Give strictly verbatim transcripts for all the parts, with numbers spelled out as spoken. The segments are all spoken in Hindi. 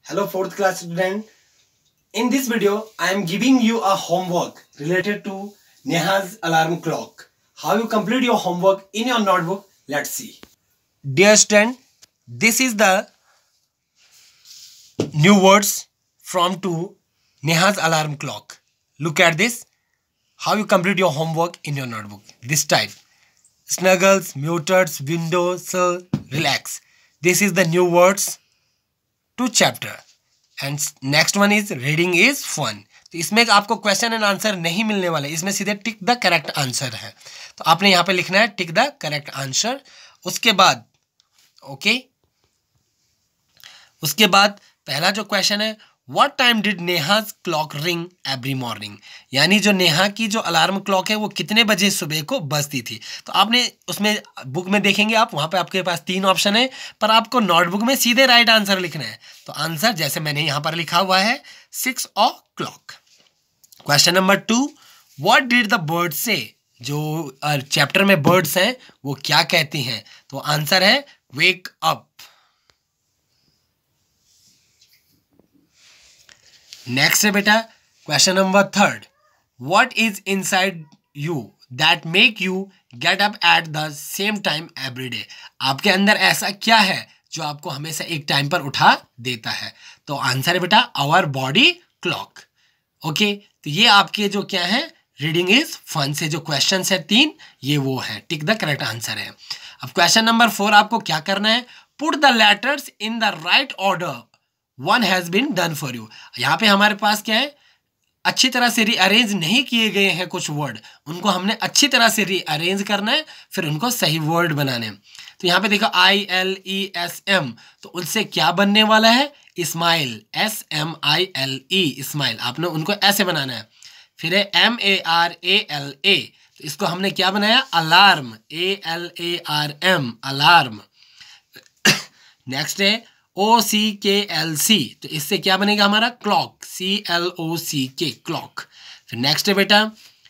Hello fourth class student. In this video, I am giving you a homework related to Neha's alarm clock. How you complete your homework in your notebook? Let's see. Dear student, this is the new words from to Neha's alarm clock. Look at this. How you complete your homework in your notebook. This type. Snuggles, muted, window, so relax. This is the new words to chapter. And next one is reading is fun. तो इसमें आपको क्वेश्चन एंड आंसर नहीं मिलने वाले, इसमें सीधे टिक द करेक्ट आंसर है. तो आपने यहाँ पे लिखना है टिक द करेक्ट आंसर. उसके बाद ओके okay? उसके बाद पहला जो क्वेश्चन है, what time did Neha's clock ring every morning. यानी जो नेहा की जो अलार्म क्लॉक है वो कितने बजे सुबह को बजती थी. तो आपने उसमें बुक में देखेंगे आप, वहाँ पे आपके पास तीन ऑप्शन है, पर आपको नोटबुक में सीधे राइट आंसर लिखना है. तो आंसर जैसे मैंने यहाँ पर लिखा हुआ है six o'clock. Question number two, what did the bird say. जो चैप्टर में बर्ड्स हैं वो क्या कहती हैं. तो आंसर है वेक अप. नेक्स्ट है बेटा question number third, what is inside you that make you get up at the same time every day. आपके अंदर ऐसा क्या है जो आपको हमेशा एक टाइम पर उठा देता है. तो आंसर है बेटा आवर बॉडी क्लॉक. ओके, तो ये आपके जो क्या है रीडिंग इज फन से जो क्वेश्चन है तीन, ये वो है, टिक द करेक्ट आंसर है. अब क्वेश्चन नंबर फोर आपको क्या करना है, put the letters in the right order. One has been done for you. यहाँ पे हमारे पास क्या है, अच्छी तरह से रीअरेंज नहीं किए गए हैं कुछ वर्ड, उनको हमने अच्छी तरह से रीअरेंज करना है, फिर उनको सही वर्ड बनाने हैं. तो यहाँ पे देखो I L E S M, तो उनसे क्या बनने वाला है smile, S M I L E smile. आपने उनको ऐसे बनाना है. फिर है M A R A L A, तो इसको हमने क्या बनाया alarm, A L A R M alarm. Next है ओ सी के एल सी, तो इससे क्या बनेगा हमारा क्लॉक, सी एल ओ सी के क्लॉक. फिर नेक्स्ट है बेटा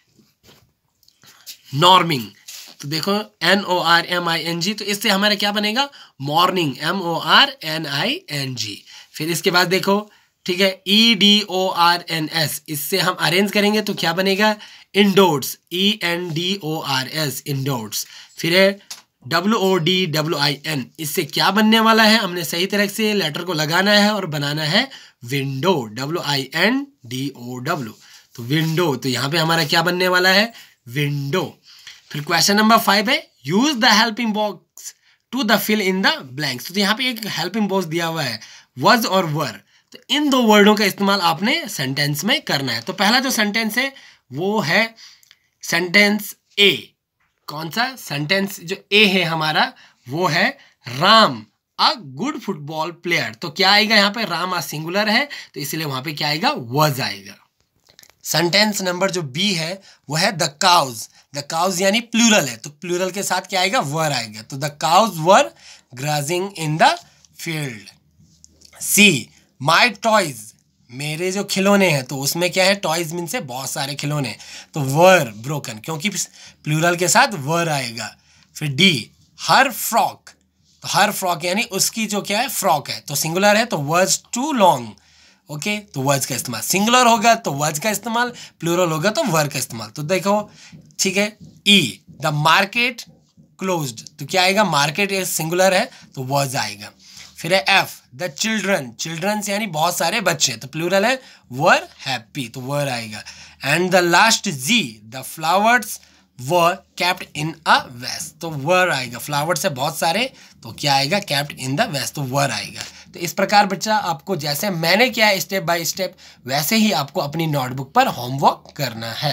नॉर्मिंग, तो देखो N O R M I N G, तो इससे हमारा क्या बनेगा morning, M O R N I N G. फिर इसके बाद देखो ठीक है E D O R N S, इससे हम अरेंज करेंगे तो क्या बनेगा endorse, E N D O R S endorse. फिर है W O D W I N, इससे क्या बनने वाला है, हमने सही तरह से लेटर को लगाना है और बनाना है window, W I N D O W, तो विंडो. तो यहाँ पे हमारा क्या बनने वाला है विंडो. फिर क्वेश्चन नंबर फाइव है use the helping box to the fill in the blanks. तो यहाँ पे एक हेल्पिंग बॉक्स दिया हुआ है वॉज और वर, तो इन दो वर्डों का इस्तेमाल आपने सेंटेंस में करना है. तो पहला जो सेंटेंस है वो है सेंटेंस ए. कौन सा सेंटेंस जो ए है हमारा वो है Ram a good football player. तो क्या आएगा यहाँ पे, राम अ सिंगुलर है तो इसलिए वहां पे क्या आएगा वॉज आएगा. सेंटेंस नंबर जो बी है वो है द काउज. द काउज यानी प्लूरल है, तो प्लूरल के साथ क्या आएगा वर आएगा. तो the cows were grazing in the field. See my toys, मेरे जो खिलौने हैं, तो उसमें क्या है टॉयज मीन से बहुत सारे खिलौने, तो वर ब्रोकन क्योंकि प्लूरल के साथ वर आएगा. फिर डी हर फ्रॉक, तो हर फ्रॉक यानी उसकी जो क्या है फ्रॉक है, तो सिंगुलर है तो वर्ज टू लॉन्ग. ओके, तो वर्ज का इस्तेमाल, सिंगुलर होगा तो वर्ज का इस्तेमाल, प्लूरल होगा तो वर का इस्तेमाल. तो देखो ठीक है ई द मार्केट क्लोज्ड, तो क्या आएगा मार्केट सिंगुलर है तो वर्ज आएगा. फिर है एफ द चिल्ड्रन, चिल्ड्रंस यानी बहुत सारे बच्चे, तो प्लूरल है वर हैप्पी, तो वर आएगा. And the last G the flowers were kept in a vase, तो वर आएगा. फ्लावर्स है बहुत सारे तो क्या आएगा कैप्ट इन द वेस्ट, तो वर आएगा. तो इस प्रकार बच्चा आपको जैसे मैंने किया है स्टेप बाय स्टेप, वैसे ही आपको अपनी नोटबुक पर होमवर्क करना है.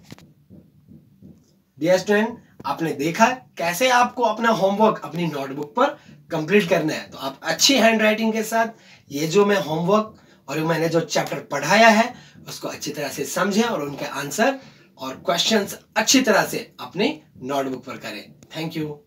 डियर स्टूडेंट, आपने देखा कैसे आपको अपना होमवर्क अपनी नोटबुक पर कंप्लीट करना है. तो आप अच्छी हैंडराइटिंग के साथ ये जो मैं होमवर्क और मैंने जो चैप्टर पढ़ाया है उसको अच्छी तरह से समझें और उनके आंसर और क्वेश्चंस अच्छी तरह से अपनी नोटबुक पर करें. Thank you.